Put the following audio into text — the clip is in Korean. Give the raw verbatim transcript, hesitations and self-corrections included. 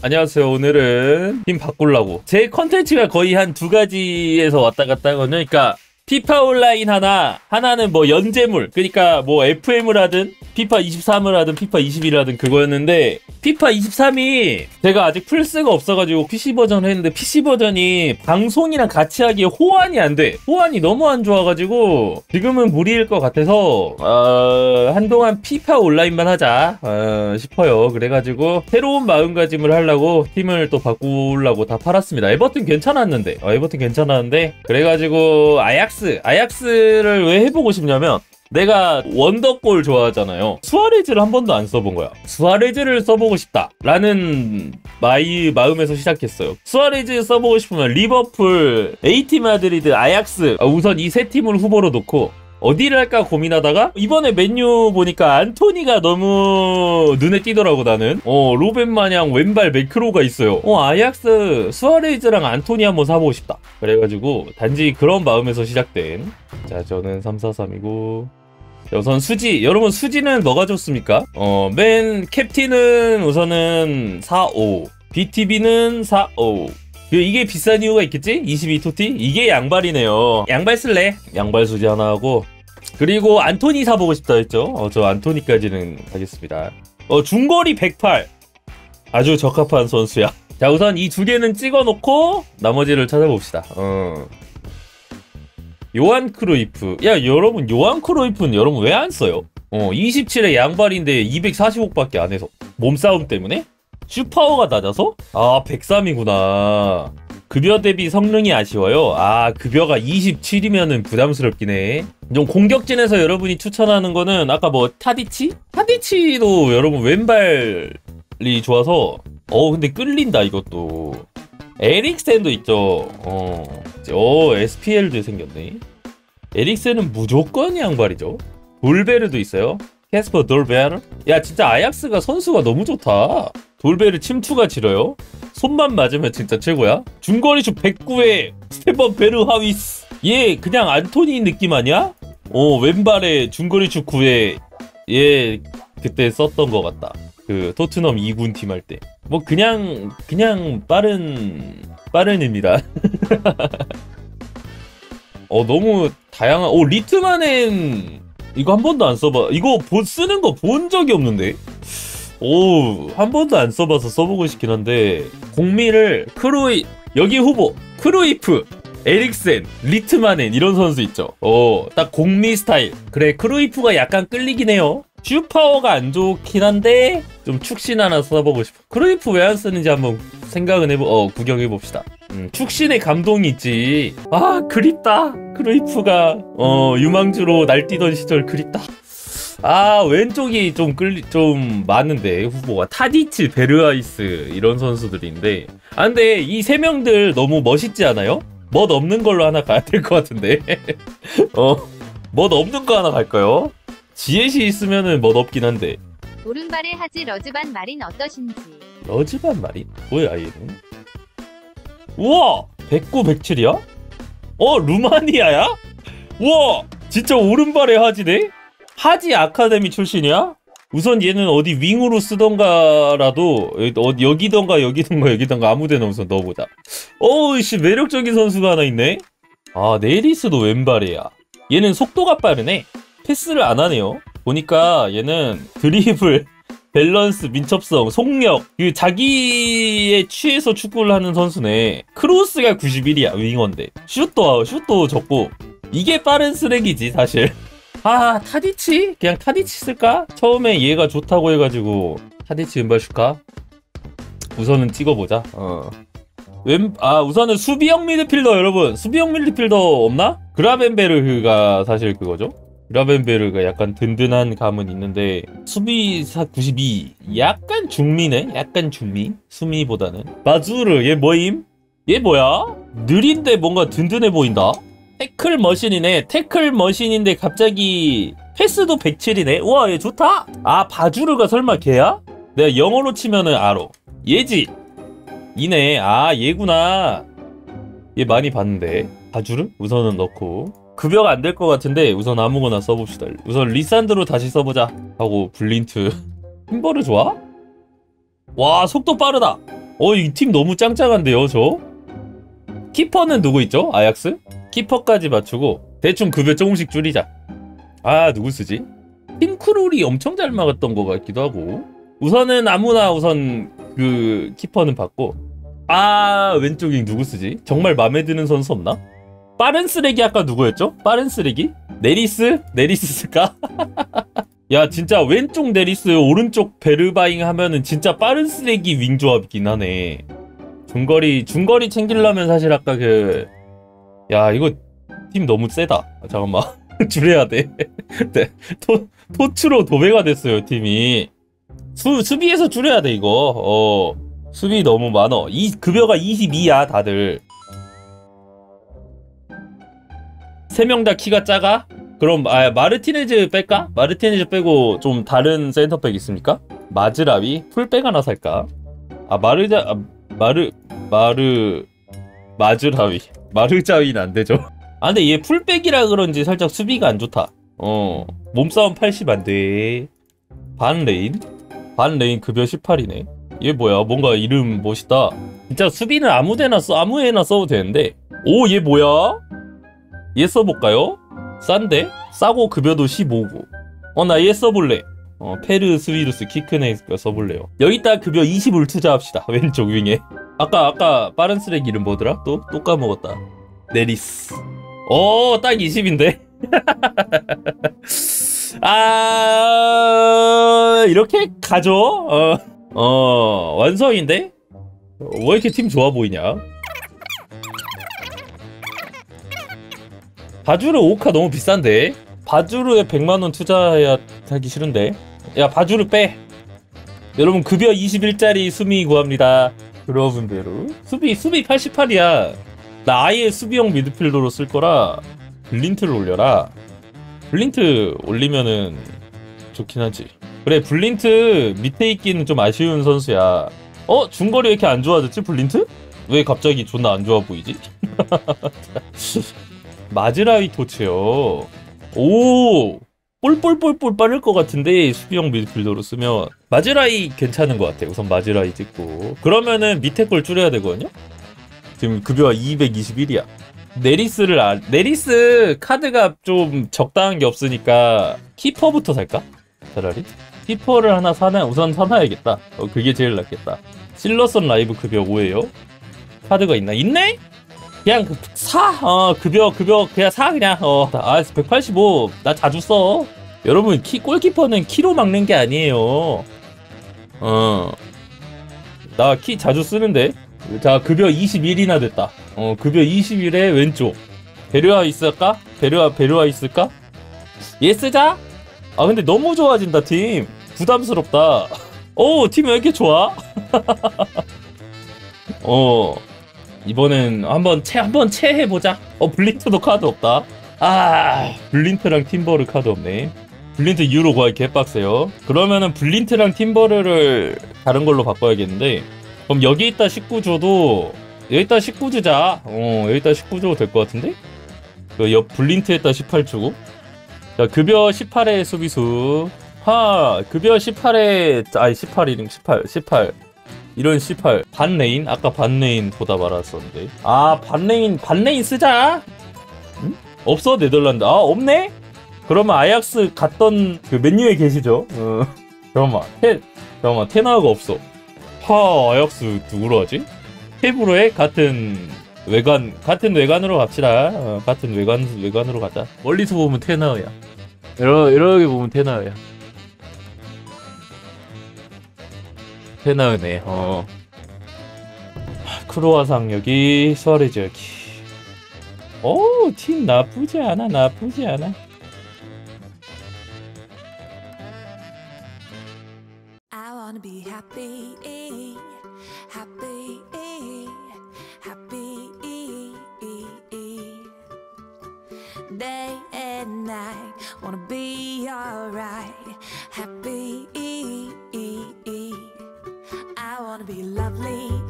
안녕하세요. 오늘은 팀 바꾸려고 제 컨텐츠가 거의 한 두 가지에서 왔다 갔다 하거든요. 그러니까 피파 온라인 하나, 하나는 뭐 연재물, 그러니까 뭐 에프엠을 하든 피파 이십삼을 하든 피파 이십일을 하든 그거였는데, 피파 이십삼이 제가 아직 플스가 없어가지고 피씨 버전을 했는데 피씨 버전이 방송이랑 같이 하기에 호환이 안 돼. 호환이 너무 안 좋아가지고 지금은 무리일 것 같아서 어... 한동안 피파 온라인만 하자 어... 싶어요. 그래가지고 새로운 마음가짐을 하려고 팀을 또 바꾸려고 다 팔았습니다. 에버튼 괜찮았는데 어, 에버튼 괜찮았는데 그래가지고 아약스 아약스를 왜 해보고 싶냐면, 내가 원더골 좋아하잖아요. 수아레즈를 한 번도 안 써본 거야. 수아레즈를 써보고 싶다 라는 마이 마음에서 시작했어요. 수아레즈 써보고 싶으면 리버풀, 에이티 마드리드, 아약스, 우선 이 세 팀을 후보로 놓고 어디를 할까 고민하다가 이번에 맨유 보니까 안토니가 너무 눈에 띄더라고. 나는 어 로벤 마냥 왼발 매크로가 있어요. 어 아약스 수아레즈랑 안토니 한번 사보고 싶다. 그래가지고 단지 그런 마음에서 시작된, 자 저는 삼사삼이고 우선 수지, 여러분 수지는 뭐가 좋습니까? 어, 맨 캡틴은 우선은 사오, 비티비는 사오. 이게 비싼 이유가 있겠지? 이십이 토티? 이게 양발이네요. 양발 쓸래? 양발 수지 하나 하고, 그리고 안토니 사보고 싶다 했죠? 어, 저 안토니까지는 가겠습니다. 어, 중거리 백팔. 아주 적합한 선수야. 자, 우선 이 두 개는 찍어놓고 나머지를 찾아봅시다. 어. 요한 크루이프. 야 여러분, 요한 크루이프는 여러분 왜 안 써요? 어 이십칠에 양발인데 이백사십오밖에 안 해서 몸싸움 때문에? 슈파워가 낮아서? 아 백삼이구나. 급여 대비 성능이 아쉬워요. 아 급여가 이십칠이면은 부담스럽긴 해. 좀 공격진에서 여러분이 추천하는 거는 아까 뭐 타디치? 타디치도 여러분 왼발이 좋아서 어 근데 끌린다 이것도. 에릭센도 있죠. 어, 어 에스피엘도 생겼네. 에릭센은 무조건 양발이죠. 돌베르도 있어요. 캐스퍼 돌베르. 야 진짜 아약스가 선수가 너무 좋다. 돌베르 침투가 지려요. 손만 맞으면 진짜 최고야. 중거리슛 백구에 스테반 베르하위스. 얘 그냥 안토니 느낌 아니야? 어 왼발에 중거리슛 구에 얘 그때 썼던 것 같다. 그 토트넘 이 군 팀 할 때. 뭐 그냥 그냥 빠른 빠른입니다. 어 너무 다양한. 오 리트만엔 이거 한 번도 안 써봐. 이거 보, 쓰는 거 본 적이 없는데. 오 한 번도 안 써봐서 써보고 싶긴 한데, 공미를 크루이 여기 후보 크루이프, 에릭센, 리트만엔 이런 선수 있죠. 어 딱 공미 스타일. 그래 크루이프가 약간 끌리긴 해요. 슈파워가 안 좋긴 한데 좀 축신 하나 써보고 싶어. 크루이프 왜 안 쓰는지 한번 생각은 해보, 어 구경해봅시다. 음, 축신의 감동이 있지. 아 그립다. 크루이프가 어 유망주로 날뛰던 시절 그립다. 아 왼쪽이 좀 끌리 좀 많은데 후보가 타디치, 베르하이스 이런 선수들인데, 아 근데 이 세 명들 너무 멋있지 않아요? 멋 없는 걸로 하나 가야 될 것 같은데. 어멋 없는 거 하나 갈까요? 지혜시 있으면은 멋 없긴 한데. 오른발의 하지 러즈반 마린 어떠신지. 러즈반 마린? 뭐야 얘는? 우와! 백구, 백칠이야? 어 루마니아야? 우와! 진짜 오른발의 하지네? 하지 아카데미 출신이야? 우선 얘는 어디 윙으로 쓰던가라도 어, 여기던가 여기던가 여기던가 아무데나 우선 넣어보자. 어우씨 매력적인 선수가 하나 있네? 아 네리스도 왼발이야. 얘는 속도가 빠르네. 패스를 안 하네요. 보니까 얘는 드리블, 밸런스, 민첩성, 속력, 그 자기에 취해서 축구를 하는 선수네. 크로스가 구십일이야 윙어인데. 슛도 슛도 적고. 이게 빠른 쓰레기지 사실. 아 타디치? 그냥 타디치 쓸까? 처음에 얘가 좋다고 해가지고 타디치 왼발 슛까? 우선은 찍어보자. 어. 왼, 아 우선은 수비형 미드필더. 여러분 수비형 미드필더 없나? 그라벤베르그가 사실 그거죠. 그라벤베르가 약간 든든한 감은 있는데 수비사 구십이. 약간 중미네? 약간 중미? 수미보다는. 마주르 얘 뭐임? 얘 뭐야? 느린데 뭔가 든든해 보인다? 태클 머신이네. 태클 머신인데 갑자기 패스도 백칠이네. 우와 얘 좋다. 아 바주르가 설마 걔야? 내가 영어로 치면은 알아. 얘지? 이네. 아 얘구나. 얘 많이 봤는데. 바주르? 우선은 넣고. 급여가 안 될 것 같은데 우선 아무거나 써봅시다. 우선 리산드로 다시 써보자 하고 블린트. 힘버르 좋아? 와 속도 빠르다. 어, 이 팀 너무 짱짱한데요, 저? 키퍼는 누구 있죠? 아약스? 키퍼까지 맞추고 대충 급여 조금씩 줄이자. 아, 누구 쓰지? 팀크롤이 엄청 잘 막았던 것 같기도 하고. 우선은 아무나 우선 그 키퍼는 받고. 아, 왼쪽이 누구 쓰지? 정말 마음에 드는 선수 없나? 빠른 쓰레기 아까 누구였죠? 빠른 쓰레기? 네리스? 네리스 쓸까? 야, 진짜 왼쪽 네리스 오른쪽 베르바잉 하면은 진짜 빠른 쓰레기 윙 조합이긴 하네. 중거리 중거리 챙기려면 사실 아까 그 야, 이거 팀 너무 세다. 아, 잠깐만. 줄여야 돼. 네. 토, 토츠로 도배가 됐어요, 팀이. 수, 수비에서 줄여야 돼, 이거. 어. 수비 너무 많어. 이 급여가 이십이야, 다들. 세 명 다 키가 작아? 그럼 아, 마르티네즈 뺄까? 마르티네즈 빼고 좀 다른 센터백 있습니까? 마즈라위? 풀백 하나 살까? 아, 마르자 아, 마르 마르 마즈라위. 마르자위는 안 되죠. 아, 근데 얘 풀백이라 그런지 살짝 수비가 안 좋다. 어. 몸싸움 팔십 안 돼. 반레인? 반레인 급여 십팔이네. 얘 뭐야? 뭔가 이름 멋있다. 진짜 수비는 아무데나 써, 아무에나 써도 되는데. 오, 얘 뭐야? 얘 써볼까요? 싼데? 싸고 급여도 십오고. 어, 나 얘 써볼래. 어, 페르 스위루스 키크네스가 써볼래요. 여기다 급여 이십을 투자합시다. 왼쪽 윙에. 아까 아까 빠른 쓰레기 이름 뭐더라? 또? 또 까먹었다. 네리스. 어, 딱 이십인데? 아, 이렇게 가죠? 어, 어, 완성인데? 왜 이렇게 팀 좋아 보이냐? 바주르 오카 너무 비싼데? 바주르에 백만 원 투자해야 하기 싫은데? 야, 바주르 빼! 여러분, 급여 이십일짜리 수미 구합니다. 여러분대로. 수비, 수비 팔십팔이야. 나 아예 수비형 미드필더로 쓸 거라 블린트를 올려라. 블린트 올리면은 좋긴 하지. 그래, 블린트 밑에 있기는 좀 아쉬운 선수야. 어? 중거리 왜 이렇게 안 좋아졌지, 블린트? 왜 갑자기 존나 안 좋아 보이지? 마즈라위 토치요. 오! 볼볼볼볼 빠를 것 같은데 수비형 미드필더로 쓰면 마즈라위 괜찮은 것 같아. 우선 마즈라위 찍고 그러면은 밑에 걸 줄여야 되거든요. 지금 급여가 이백이십일이야. 네리스를 아, 네리스 카드가 좀 적당한 게 없으니까 키퍼부터 살까? 차라리 키퍼를 하나 사나 우선 사놔야겠다. 어, 그게 제일 낫겠다. 실러선 라이브 급여 오예요. 카드가 있나? 있네? 그냥 그 사! 어, 급여, 급여, 그냥 사, 그냥. 어, 아, 백팔십오. 나 자주 써. 여러분, 키, 골키퍼는 키로 막는 게 아니에요. 어. 나 키 자주 쓰는데? 자, 급여 이십일이나 됐다. 어, 급여 이십일에 왼쪽. 베르아 있을까? 베르아, 베르아 있을까? 얘 쓰자? 아, 근데 너무 좋아진다, 팀. 부담스럽다. 오, 팀 왜 이렇게 좋아? 어. 이번엔 한번 채 한번 채 해보자. 어, 블린트도 카드 없다. 아, 블린트랑 팀버르 카드 없네. 블린트 유로 구하기 개빡세요. 그러면은 블린트랑 팀버르를 다른 걸로 바꿔야겠는데, 그럼 여기 있다 십구 줘도 여기다 십구 주자. 어, 여기다 십구 줘도 될 것 같은데? 그 옆 블린트에다 십팔 주고. 자, 급여 십팔에 수비수. 하, 급여 십팔에 아니 십팔이 십팔 십팔. 이런 십팔 반레인? 아까 반레인 보다 말았었는데. 아, 반레인 반레인 쓰자. 응? 없어. 네덜란드. 아, 없네? 그러면 아약스 갔던 그 맨유에 계시죠? 어. 잠깐만 테 잠깐만 테나가 없어. 하, 아약스 누구로 하지? 테브로에 같은 외관 같은 외관으로 갑시다. 어, 같은 외관 외관으로 가자. 멀리서 보면 테나야. 이러 이렇게 보면 테나야. 테나네. 어. 크로아상 여기, 수아레즈 여기. 오, 팀 나쁘지 않아, 나쁘지 않아. I wanna be happy, happy, happy. Day and night, wanna be alright, happy. I wanna be lovely.